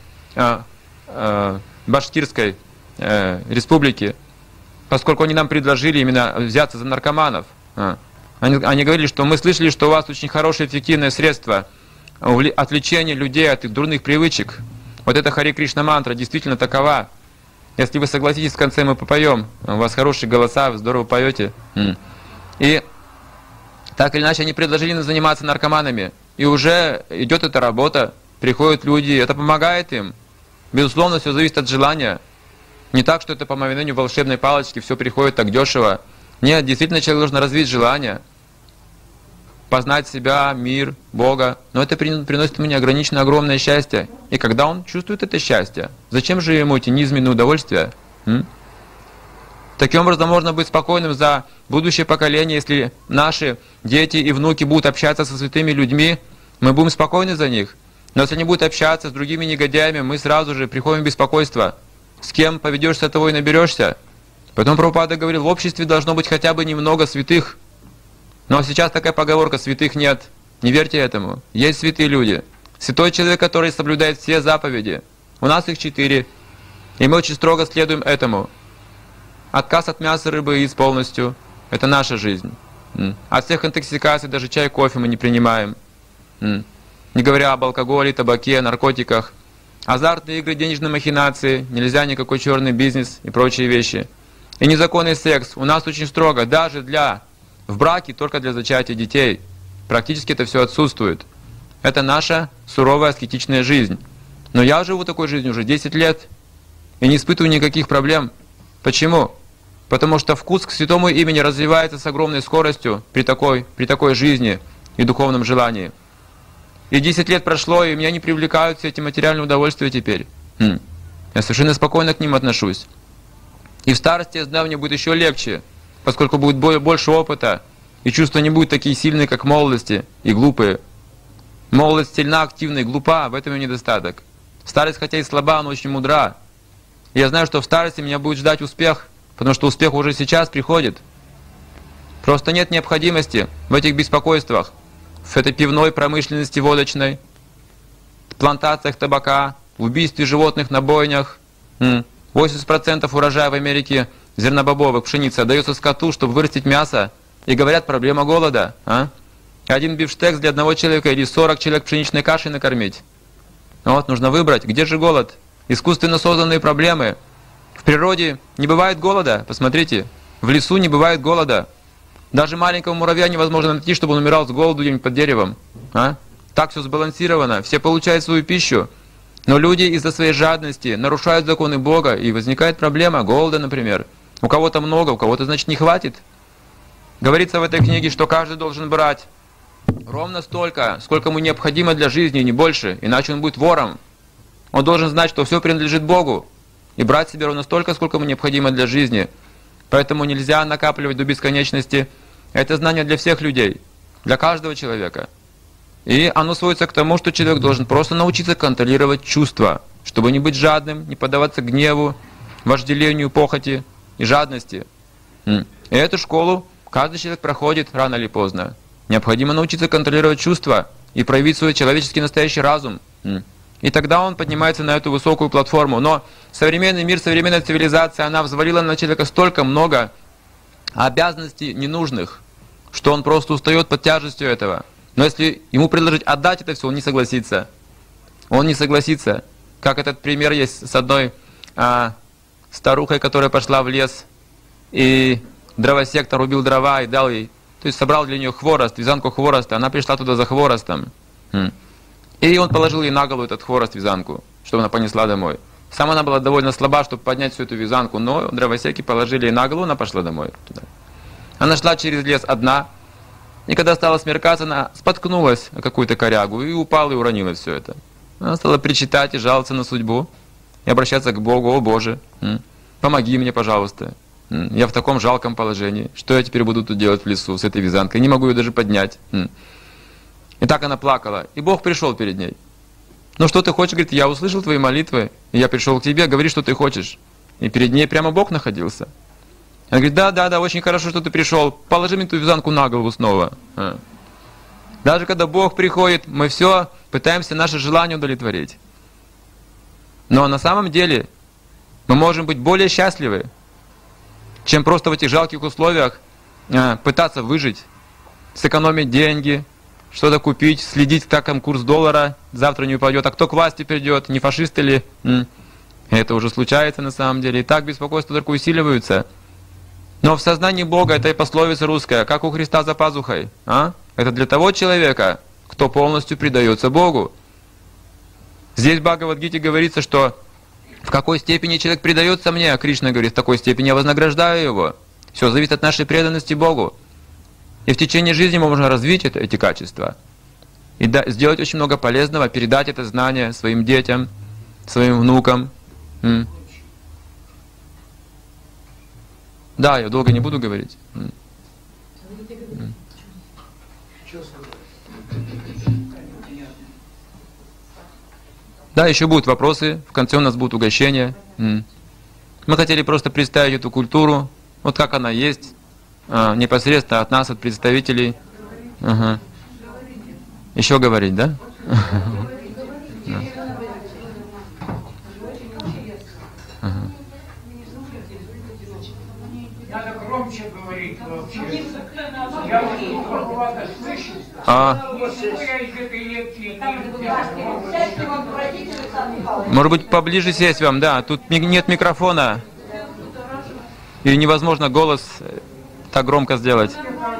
Башкирской республики, поскольку они нам предложили именно взяться за наркоманов. Они говорили, что мы слышали, что у вас очень хорошее эффективное средство отвлечения людей от их дурных привычек. Вот эта Харе Кришна мантра действительно такова. Если вы согласитесь, в конце мы попоем. У вас хорошие голоса, вы здорово поете. И так или иначе они предложили нам заниматься наркоманами. И уже идет эта работа, приходят люди, это помогает им. Безусловно, все зависит от желания. Не так, что это по мановению волшебной палочки, все приходит так дешево. Нет, действительно человек должен развить желание, познать себя, мир, Бога. Но это приносит ему неограниченно огромное счастье. И когда он чувствует это счастье, зачем же ему эти низменные удовольствия? Таким образом, можно быть спокойным за будущее поколение, если наши дети и внуки будут общаться со святыми людьми, мы будем спокойны за них. Но если они будут общаться с другими негодяями, мы сразу же приходим в беспокойство. С кем поведешься, того и наберешься. Поэтому Прабхупада говорил, в обществе должно быть хотя бы немного святых. Но сейчас такая поговорка, святых нет. Не верьте этому. Есть святые люди. Святой человек, который соблюдает все заповеди. У нас их 4. И мы очень строго следуем этому. Отказ от мяса, рыбы и яиц полностью. Это наша жизнь. От всех интоксикаций, даже чай, кофе мы не принимаем. Не говоря об алкоголе, табаке, наркотиках. Азартные игры, денежные махинации. Нельзя никакой черный бизнес и прочие вещи. И незаконный секс. У нас очень строго. Даже в браке только для зачатия детей. Практически это все отсутствует. Это наша суровая аскетичная жизнь. Но я живу такой жизнью уже 10 лет. И не испытываю никаких проблем. Почему? Потому что вкус к святому имени развивается с огромной скоростью при такой жизни и духовном желании. И 10 лет прошло, и меня не привлекают все эти материальные удовольствия теперь. Я совершенно спокойно к ним отношусь. И в старости, я знаю, мне будет еще легче, поскольку будет больше опыта, и чувства не будут такие сильные, как в молодости, и глупые. Молодость сильна, активна и глупа, в этом ее недостаток. Старость, хотя и слаба, но очень мудра. И я знаю, что в старости меня будет ждать успех, потому что успех уже сейчас приходит. Просто нет необходимости в этих беспокойствах, в этой пивной промышленности водочной, в плантациях табака, в убийстве животных на бойнях. 80% урожая в Америке зернобобовых, пшеницы отдается скоту, чтобы вырастить мясо. И говорят, проблема голода. Один бифштекс для одного человека или 40 человек пшеничной кашей накормить. Вот, нужно выбрать, где же голод. Искусственно созданные проблемы. В природе не бывает голода, посмотрите. В лесу не бывает голода. Даже маленького муравья невозможно найти, чтобы он умирал с голоду где-нибудь под деревом. Так все сбалансировано, все получают свою пищу. Но люди из-за своей жадности нарушают законы Бога, и возникает проблема голода, например. У кого-то много, у кого-то, значит, не хватит. Говорится в этой книге, что каждый должен брать ровно столько, сколько ему необходимо для жизни, не больше, иначе он будет вором. Он должен знать, что все принадлежит Богу, и брать себе ровно столько, сколько ему необходимо для жизни. Поэтому нельзя накапливать до бесконечности. Это знание для всех людей, для каждого человека. И оно сводится к тому, что человек должен просто научиться контролировать чувства, чтобы не быть жадным, не поддаваться гневу, вожделению, похоти и жадности. И эту школу каждый человек проходит рано или поздно. Необходимо научиться контролировать чувства и проявить свой человеческий настоящий разум. И тогда он поднимается на эту высокую платформу. Но современный мир, современная цивилизация, она взвалила на человека столько много обязанностей ненужных, что он просто устает под тяжестью этого. Но если ему предложить отдать это все, он не согласится. Он не согласится. Как этот пример есть с одной старухой, которая пошла в лес, и дровосектор убил дрова и дал ей, то есть собрал для нее хворост, вязанку хвороста. Она пришла туда за хворостом. И он положил ей на голову этот хворост, вязанку, чтобы она понесла домой. Сама она была довольно слаба, чтобы поднять всю эту вязанку, но дровосеки положили ей на голову, она пошла домой. Туда. Она шла через лес одна, и когда стала смеркаться, она споткнулась о какую-то корягу и упала и уронила все это. Она стала причитать и жаловаться на судьбу, и обращаться к Богу: «О Боже, помоги мне, пожалуйста. Я в таком жалком положении. Что я теперь буду тут делать в лесу с этой вязанкой? Не могу ее даже поднять». И так она плакала. И Бог пришел перед ней. «Ну что ты хочешь?» Говорит: «Я услышал твои молитвы, и я пришел к тебе, говори, что ты хочешь». И перед ней прямо Бог находился. Она говорит: да, очень хорошо, что ты пришел. Положи мне ту вязанку на голову снова. Даже когда Бог приходит, мы все пытаемся наше желание удовлетворить. Но на самом деле мы можем быть более счастливы, чем просто в этих жалких условиях пытаться выжить, сэкономить деньги, что-то купить, следить, как там курс доллара завтра не упадет, а кто к власти придет, не фашисты ли. Это уже случается на самом деле. И так беспокойства только усиливаются. Но в сознании Бога, это и пословица русская, как у Христа за пазухой. Это для того человека, кто полностью предается Богу. Здесь в Бхагавад-гите говорится, что в какой степени человек предается мне, Кришна говорит, в такой степени я вознаграждаю его. Все зависит от нашей преданности Богу. И в течение жизни можно развить эти качества. И сделать очень много полезного, передать это знание своим детям, своим внукам. Да, я долго не буду говорить. Да, еще будут вопросы, в конце у нас будут угощения. Мы хотели просто представить эту культуру, вот как она есть, непосредственно от нас, от представителей. Еще говорить, да? Надо громче говорить вообще. Я вот плоховато слышу. Может быть, поближе сесть вам, да. Тут нет микрофона. И невозможно голос так громко сделать.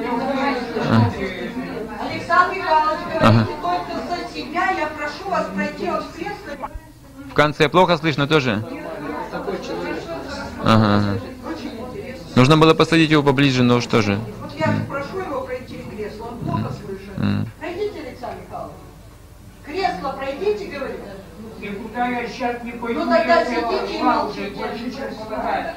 Александр Михайлович, говорите только за себя, я прошу вас пройти от кресла. В конце плохо слышно тоже? Нужно было посадить его поближе, но что же. Вот я прошу его пройти в кресло, он плохо слышит. Пройдите, Александр Михайлович. Кресло пройдите, говорит. Никуда я сейчас не пойду. Ну тогда я сидите и шла молчите. уже больше, чем полагается.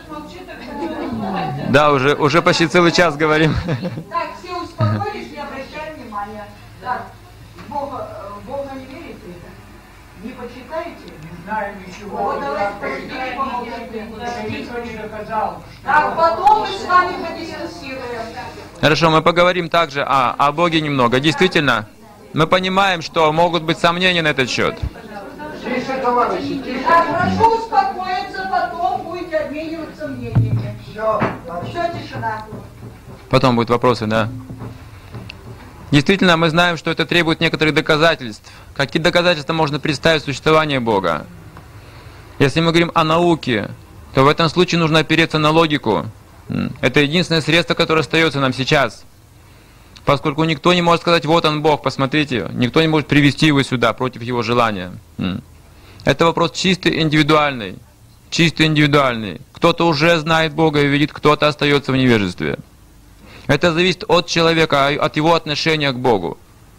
Да, уже почти целый час говорим. Так, все успокоились, не обращаем внимания. Так, Бога не верите? Не почитаете? Не знаю ничего. Вот давайте Я подождите, помолчите. это никто не доказал. Так, потом мы с вами подискуссируем. Хорошо, мы поговорим также о Боге немного. Действительно, мы понимаем, что могут быть сомнения на этот счет. Тише, товарищи, тише. Так, прошу успокоиться, потом будете обмениваться мнениями. Все, тишина. Потом будут вопросы, да. Действительно, мы знаем, что это требует некоторых доказательств. Какие доказательства можно представить существование Бога? Если мы говорим о науке, то в этом случае нужно опереться на логику. Это единственное средство, которое остается нам сейчас. Поскольку никто не может сказать, вот он Бог, посмотрите. Никто не может привести его сюда против его желания. Это вопрос чисто индивидуальный. Чисто индивидуальный. Кто-то уже знает Бога и видит, кто-то остается в невежестве. Это зависит от человека, от его отношения к Богу.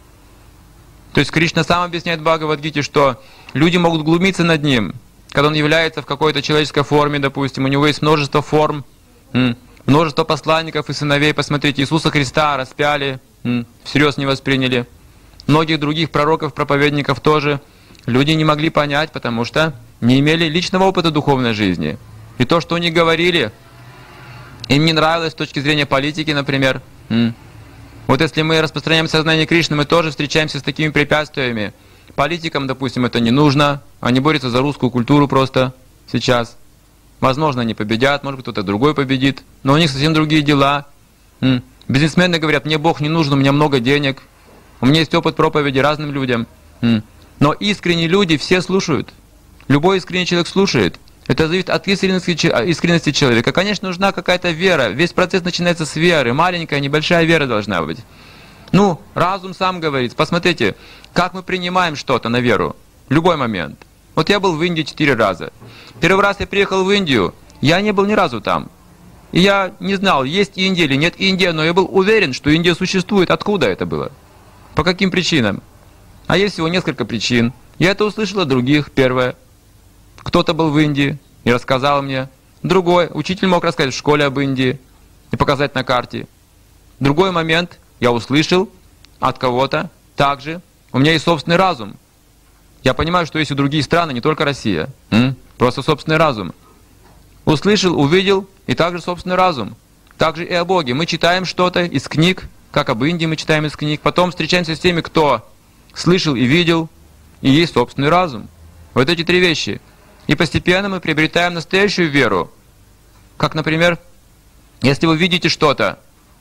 То есть Кришна сам объясняет в Бхагавад-гите, что люди могут глумиться над ним, когда он является в какой-то человеческой форме, допустим, у него есть множество форм, множество посланников и сыновей. Посмотрите, Иисуса Христа распяли, всерьез не восприняли. Многих других пророков, проповедников тоже люди не могли понять, потому что не имели личного опыта духовной жизни. И то, что они говорили, им не нравилось с точки зрения политики, например. Вот если мы распространяем сознание Кришны, мы тоже встречаемся с такими препятствиями. Политикам, допустим, это не нужно. Они борются за русскую культуру просто сейчас. Возможно, они победят, может быть, кто-то другой победит. Но у них совсем другие дела. Бизнесмены говорят, мне Бог не нужен, у меня много денег. У меня есть опыт проповеди разным людям. Но искренние люди все слушают. Любой искренний человек слушает. Это зависит от искренности человека. Конечно, нужна какая-то вера. Весь процесс начинается с веры. Маленькая, небольшая вера должна быть. Ну, разум сам говорит. Посмотрите, как мы принимаем что-то на веру. Любой момент. Вот я был в Индии 4 раза. Первый раз я приехал в Индию, я не был ни разу там. И я не знал, есть Индия или нет Индия, но я был уверен, что Индия существует. Откуда это было? По каким причинам? А есть всего несколько причин. Я это услышал от других, первое. Кто-то был в Индии и рассказал мне. Другой, учитель мог рассказать в школе об Индии и показать на карте. Другой момент, я услышал от кого-то. Также у меня есть собственный разум. Я понимаю, что есть и другие страны, не только Россия. Просто собственный разум. Услышал, увидел, и также собственный разум. Также и о Боге. Мы читаем что-то из книг, как об Индии мы читаем из книг. Потом встречаемся с теми, кто слышал и видел, и есть собственный разум. Вот эти 3 вещи. И постепенно мы приобретаем настоящую веру. Как, например, если вы видите что-то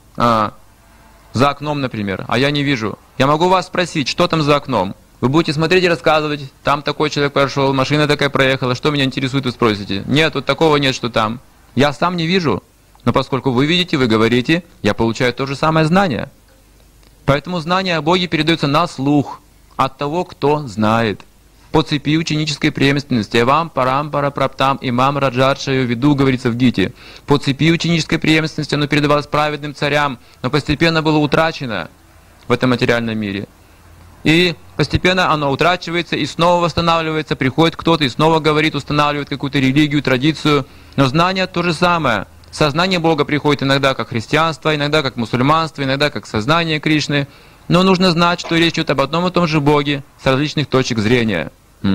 за окном, например, а я не вижу, я могу вас спросить, что там за окном. Вы будете смотреть и рассказывать, там такой человек прошел, машина такая проехала, что меня интересует, вы спросите. Нет, тут такого нет, что там. Я сам не вижу, но поскольку вы видите, вы говорите, я получаю то же самое знание. Поэтому знание о Боге передается на слух от того, кто знает. По цепи ученической преемственности. Вам парампара праптам имам раджаршаю веду, говорится в Гите. По цепи ученической преемственности оно передавалось праведным царям, но постепенно было утрачено в этом материальном мире. И постепенно оно утрачивается и снова восстанавливается, приходит кто-то и снова говорит, устанавливает какую-то религию, традицию. Но знание то же самое. Сознание Бога приходит иногда как христианство, иногда как мусульманство, иногда как сознание Кришны. Но нужно знать, что речь идет об одном и том же Боге с различных точек зрения.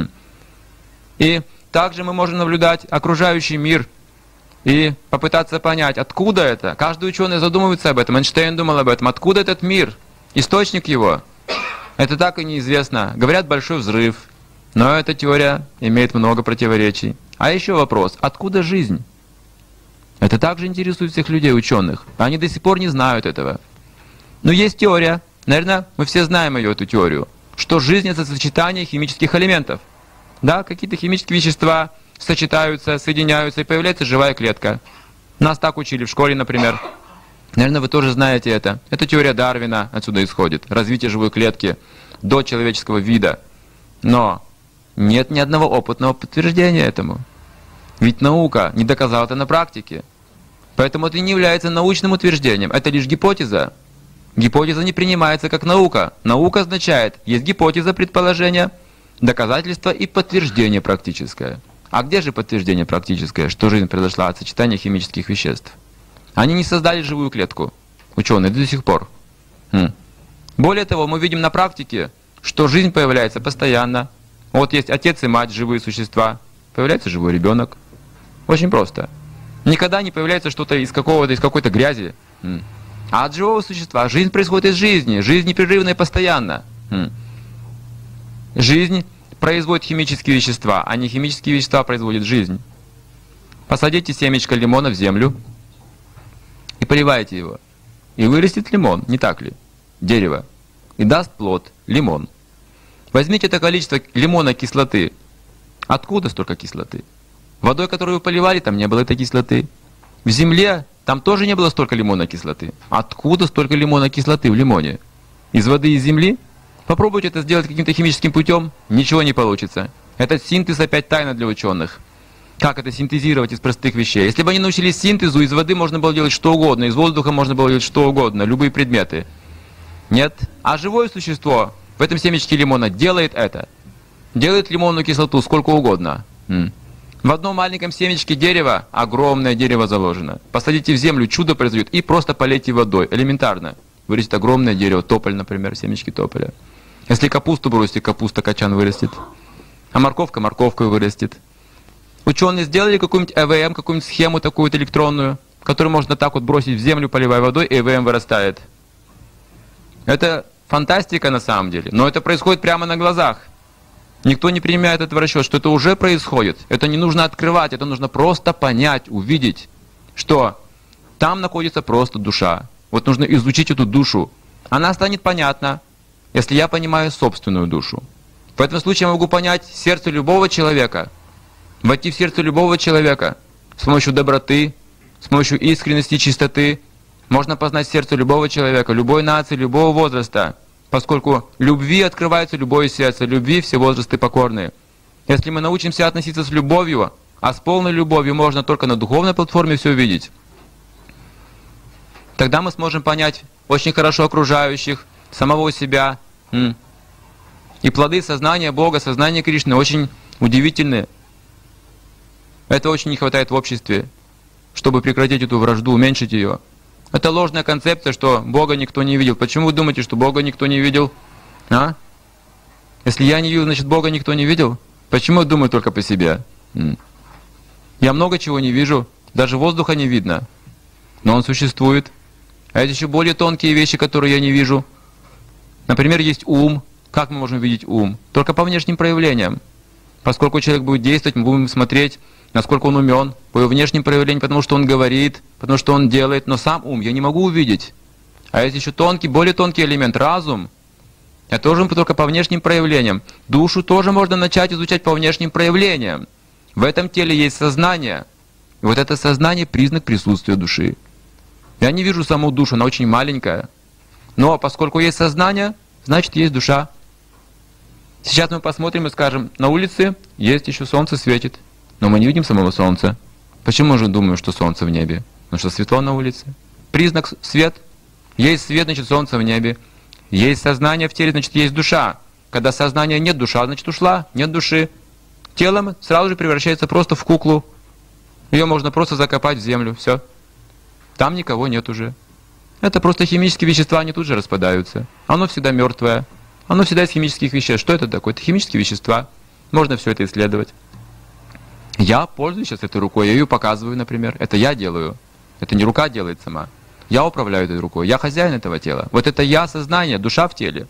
И также мы можем наблюдать окружающий мир и попытаться понять, откуда это. Каждый ученый задумывается об этом, Эйнштейн думал об этом. Откуда этот мир? Источник его? Это так и неизвестно. Говорят, большой взрыв, но эта теория имеет много противоречий. А еще вопрос, откуда жизнь? Это также интересует всех людей, ученых. Они до сих пор не знают этого. Но есть теория, наверное, мы все знаем ее, эту теорию, что жизнь — это сочетание химических элементов. Да, какие-то химические вещества сочетаются, соединяются, и появляется живая клетка. Нас так учили в школе, например. Наверное, вы тоже знаете это. Это теория Дарвина отсюда исходит. Развитие живой клетки до человеческого вида. Но нет ни одного опытного подтверждения этому. Ведь наука не доказала это на практике. Поэтому это не является научным утверждением, это лишь гипотеза. Гипотеза не принимается как наука. Наука означает, есть гипотеза, предположение, доказательство и подтверждение практическое. А где же подтверждение практическое, что жизнь произошла от сочетания химических веществ? Они не создали живую клетку, ученые, до сих пор. Более того, мы видим на практике, что жизнь появляется постоянно. Вот есть отец и мать, живые существа, появляется живой ребенок. Очень просто. Никогда не появляется что-то из какой-то грязи. А от живого существа жизнь происходит из жизни, жизнь непрерывная и постоянно. Жизнь производит химические вещества, а не химические вещества производят жизнь. Посадите семечко лимона в землю и поливайте его. И вырастет лимон, не так ли? Дерево. И даст плод, лимон. Возьмите это количество лимона кислоты. Откуда столько кислоты? Водой, которую вы поливали, там не было этой кислоты. В земле там тоже не было столько лимонной кислоты. Откуда столько лимонной кислоты в лимоне? Из воды, из земли? Попробуйте это сделать каким-то химическим путем, ничего не получится. Этот синтез опять тайна для ученых. Как это синтезировать из простых вещей? Если бы они научились синтезу, из воды можно было делать что угодно, из воздуха можно было делать что угодно, любые предметы. Нет. А живое существо в этом семечке лимона делает это. Делает лимонную кислоту сколько угодно. В одном маленьком семечке дерева огромное дерево заложено. Посадите в землю, чудо произойдет, и просто полейте водой. Элементарно. Вырастет огромное дерево, тополь, например, семечки тополя. Если капусту бросите, капуста качан вырастет. А морковка морковкой вырастет. Ученые сделали какую-нибудь ЭВМ, какую-нибудь схему такую-то электронную, которую можно так вот бросить в землю, поливая водой, и ЭВМ вырастает. Это фантастика на самом деле, но это происходит прямо на глазах. Никто не принимает это в расчет, что это уже происходит. Это не нужно открывать, это нужно просто понять, увидеть, что там находится просто душа. Вот нужно изучить эту душу. Она станет понятна, если я понимаю собственную душу. В этом случае я могу понять сердце любого человека, войти в сердце любого человека с помощью доброты, с помощью искренности и чистоты. Можно познать сердце любого человека, любой нации, любого возраста, поскольку любви открывается любое сердце, любви все возрасты покорные. Если мы научимся относиться с любовью, а с полной любовью можно только на духовной платформе все увидеть, тогда мы сможем понять очень хорошо окружающих, самого себя. И плоды сознания Бога, сознания Кришны очень удивительны. Этого очень не хватает в обществе, чтобы прекратить эту вражду, уменьшить ее. Это ложная концепция, что Бога никто не видел. Почему вы думаете, что Бога никто не видел? А? Если я не вижу, значит Бога никто не видел? Почему я думаю только по себе? Я много чего не вижу, даже воздуха не видно. Но он существует. А есть еще более тонкие вещи, которые я не вижу. Например, есть ум. Как мы можем видеть ум? Только по внешним проявлениям. Поскольку человек будет действовать, мы будем смотреть, насколько он умен, по его внешним проявлениям, потому что он говорит, потому что он делает, но сам ум я не могу увидеть. А есть еще тонкий, более тонкий элемент, разум. Я тоже только по внешним проявлениям. Душу тоже можно начать изучать по внешним проявлениям. В этом теле есть сознание. И вот это сознание — признак присутствия души. Я не вижу саму душу, она очень маленькая. Но поскольку есть сознание, значит есть душа. Сейчас мы посмотрим и скажем, на улице есть еще солнце светит. Но мы не видим самого солнца. Почему же думаем, что солнце в небе? Потому что светло на улице. Признак свет. Есть свет, значит солнце в небе. Есть сознание в теле, значит есть душа. Когда сознания нет, душа, значит ушла, нет души. Тело сразу же превращается просто в куклу. Ее можно просто закопать в землю, все. Там никого нет уже. Это просто химические вещества, они тут же распадаются. Оно всегда мертвое. Оно всегда из химических веществ. Что это такое? Это химические вещества. Можно все это исследовать. Я пользуюсь сейчас этой рукой, я ее показываю, например. Это я делаю. Это не рука делает сама. Я управляю этой рукой. Я хозяин этого тела. Вот это я, сознание, душа в теле.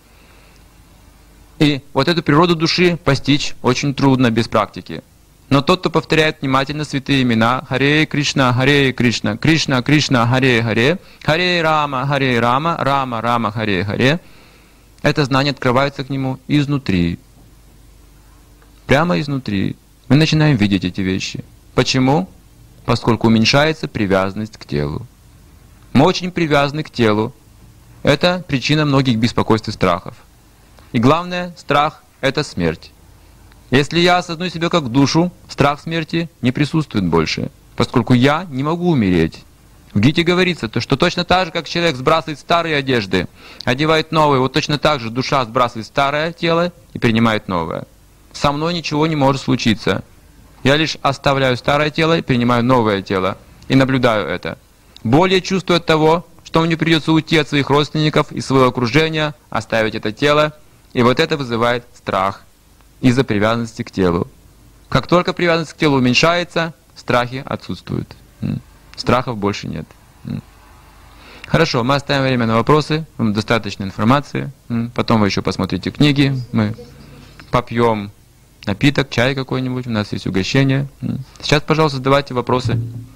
И вот эту природу души постичь очень трудно без практики. Но тот, кто повторяет внимательно святые имена Харе Кришна, Кришна, Кришна, Харе Харе, Харе Рама, Рама Рама, Харе Харе, это знание открывается к нему изнутри. Прямо изнутри. Мы начинаем видеть эти вещи. Почему? Поскольку уменьшается привязанность к телу. Мы очень привязаны к телу. Это причина многих беспокойств и страхов. И главное, страх — это смерть. Если я осознаю себя как душу, страх смерти не присутствует больше, поскольку я не могу умереть. В Гите говорится, что точно так же, как человек сбрасывает старые одежды, одевает новые, вот точно так же душа сбрасывает старое тело и принимает новое. Со мной ничего не может случиться. Я лишь оставляю старое тело и принимаю новое тело. И наблюдаю это. Боль я чувствую от того, что мне придется уйти от своих родственников и своего окружения, оставить это тело. И вот это вызывает страх из-за привязанности к телу. Как только привязанность к телу уменьшается, страхи отсутствуют. Страхов больше нет. Хорошо, мы оставим время на вопросы, достаточно информации. Потом вы еще посмотрите книги, мы попьем напиток, чай какой-нибудь, у нас есть угощение. Сейчас, пожалуйста, задавайте вопросы.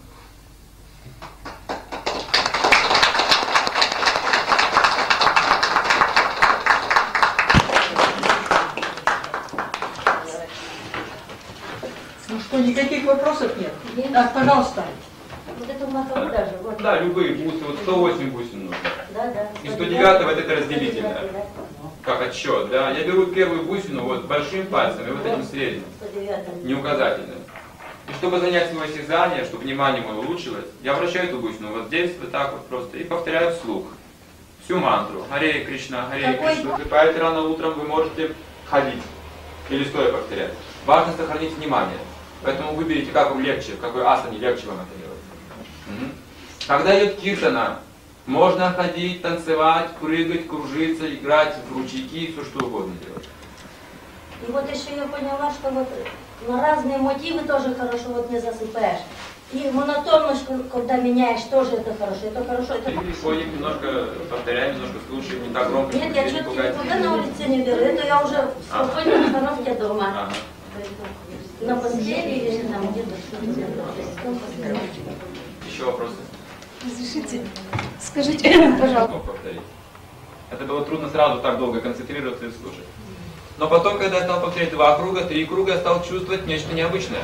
Ну что, никаких вопросов нет? Так, пожалуйста. Вот это маково даже. Вот. Да, любые бусы, вот 108 бусин нужно. Да, да. И 109 вот это разделительное. Как отсчет, да. Я беру первую бусину вот большим пальцем и вот этим средним, 109. не указательным. И чтобы занять свое осязание, чтобы внимание мое улучшилось, я вращаю эту бусину вот здесь, вот так вот просто, и повторяю вслух всю мантру. Харе Кришна, Харе Кришна. Припаете рано утром, вы можете ходить или стоя повторять. Важно сохранить внимание. Поэтому выберите, как вам легче, в какой асане легче вам это делать. Когда идет киртана, можно ходить, танцевать, прыгать, кружиться, играть в ручейки, все что угодно делать. И вот еще я поняла, что вот на разные мотивы тоже хорошо, вот не засыпаешь. И монотонность, когда меняешь, тоже это хорошо. Это хорошо, это Переходим, немножко повторяем, немножко слушаем, не так громко. Нет, я чуть никуда на улице не беру, это я уже в спокойной обстановке дома. Ага. На постели или там где-то что-то. Еще вопросы? Разрешите? Скажите, пожалуйста. Мог повторить. Это было трудно сразу так долго концентрироваться и слушать. Но потом, когда я стал повторять 2 круга, 3 круга, я стал чувствовать нечто необычное.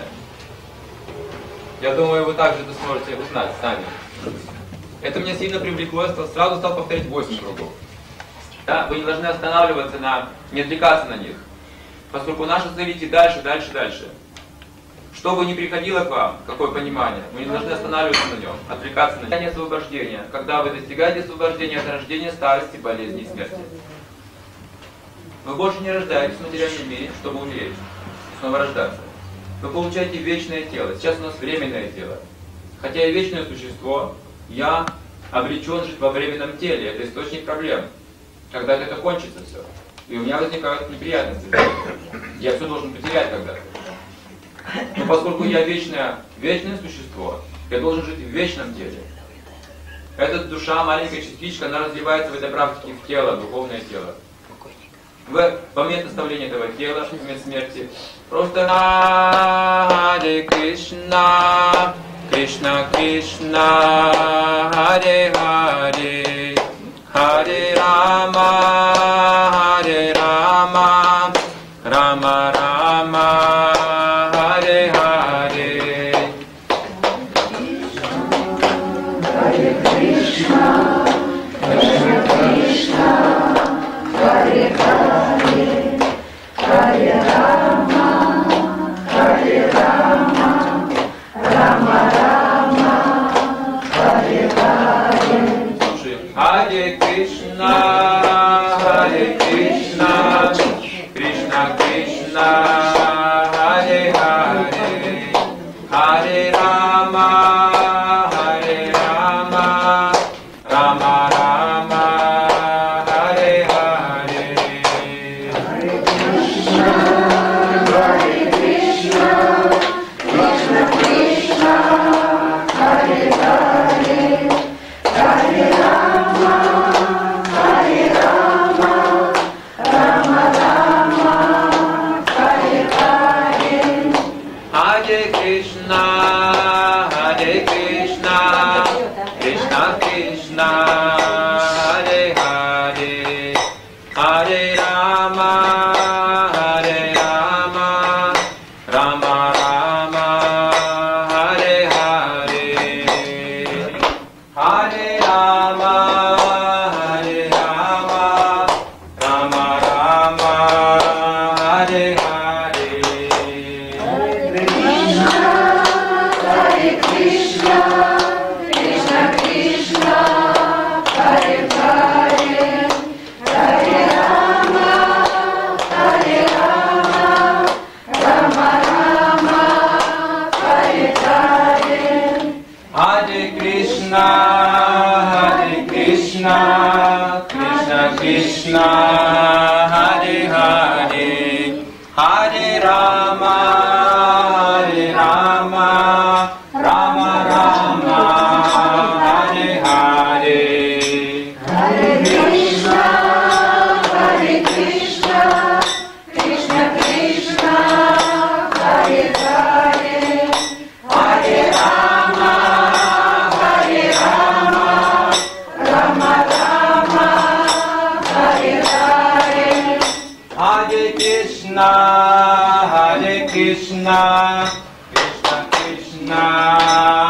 Я думаю, вы также это сможете узнать сами. Это меня сильно привлекло, я сразу стал повторять 8 кругов. Да, вы не должны останавливаться не отвлекаться на них. Поскольку наша цель идти дальше, дальше, дальше. Что бы ни приходило к вам, какое понимание, вы не должны останавливаться на нем, отвлекаться на него. Освобождение. Когда вы достигаете освобождения от рождения, старости, болезни и смерти. Вы больше не рождаетесь в материальном мире, чтобы умереть, снова рождаться. Вы получаете вечное тело. Сейчас у нас временное тело. Хотя я вечное существо, я обречен жить во временном теле. Это источник проблем. Когда это кончится все. И у меня возникают неприятности. Я все должен потерять когда-то. Но поскольку я вечное существо, я должен жить в вечном теле. Эта душа, маленькая частичка, она развивается в этой практике в тело, духовное тело. В момент оставления этого тела, в момент смерти, просто Харе Кришна, Кришна Кришна, Харе Харе, Харе Рама, Харе Рама, Рама Рама, Харе Харе. Харе Кришна, Кришна Кришна, Харе Харе, Харе Рама, Харе Рама, Рама Рама, Харе Харе. Слушаем. Харе Кришна, Харе Кришна, Кришна Кришна, Харе Харе. Rama, Rama Rama, Hare Hare. Hare Krishna, Krishna Krishna, Hare Hare, Hare Rama, Rama Rama, Hare Hare. Hare Krishna, Krishna Krishna,